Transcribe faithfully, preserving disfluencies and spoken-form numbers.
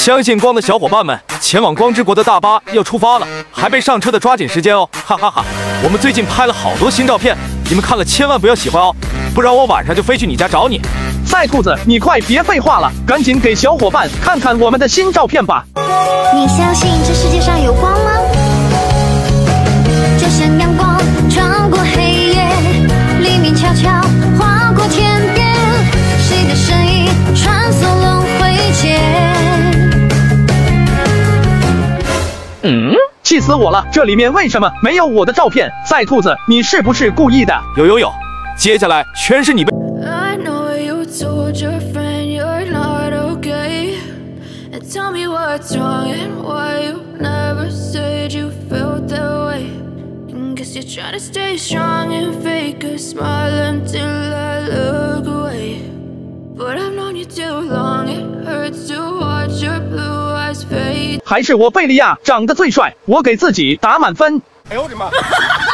相信光的小伙伴们，前往光之国的大巴要出发了，还没上车的抓紧时间哦，哈哈哈！我们最近拍了好多新照片，你们看了千万不要喜欢哦，不然我晚上就飞去你家找你。 赛兔子，你快别废话了，赶紧给小伙伴看看我们的新照片吧。 你相信这世界上有光吗？就像阳光穿过黑夜，黎明悄悄划过天边，谁的身影穿梭轮回间？ 嗯，气死我了！这里面为什么没有我的照片？赛兔子，你是不是故意的？ 有有有，接下来全是你被。 I know you told your friend you're not okay, and tell me what's wrong and why you never said you felt that way. And guess you're trying to stay strong and fake a smile until I look away. But I've known you too long, it hurts to watch your blue eyes fade. 还是我贝利亚长得最帅，我给自己打满分。 哎呦我的妈！